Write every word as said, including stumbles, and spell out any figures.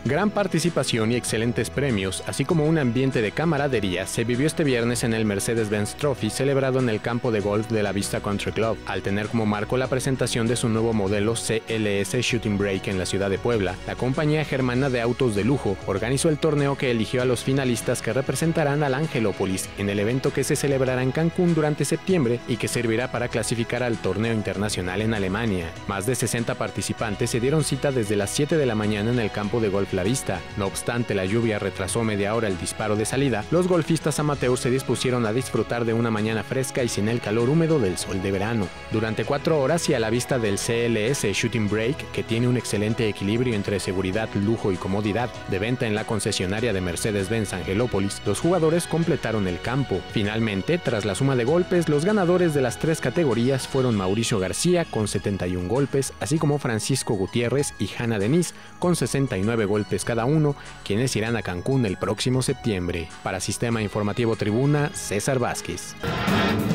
Gran participación y excelentes premios, así como un ambiente de camaradería, se vivió este viernes en el Mercedes-Benz Trophy celebrado en el campo de golf de la Vista Country Club, al tener como marco la presentación de su nuevo modelo C L S Shooting Brake en la ciudad de Puebla. La compañía germana de autos de lujo organizó el torneo que eligió a los finalistas que representarán al Angelópolis en el evento que se celebrará en Cancún durante septiembre y que servirá para clasificar al torneo internacional en Alemania. Más de sesenta participantes se dieron cita desde las siete de la mañana en el campo de golf La Vista. No obstante, la lluvia retrasó media hora el disparo de salida. Los golfistas amateurs se dispusieron a disfrutar de una mañana fresca y sin el calor húmedo del sol de verano. Durante cuatro horas y a la vista del C L S Shooting Brake, que tiene un excelente equilibrio entre seguridad, lujo y comodidad, de venta en la concesionaria de Mercedes-Benz Angelópolis, los jugadores completaron el campo. Finalmente, tras la suma de golpes, los ganadores de las tres categorías fueron Mauricio García con setenta y un golpes, así como Francisco Gutiérrez y Hanna Denis con sesenta y nueve golpes cada uno, quienes irán a Cancún el próximo septiembre. Para Sistema Informativo Tribuna, César Vázquez.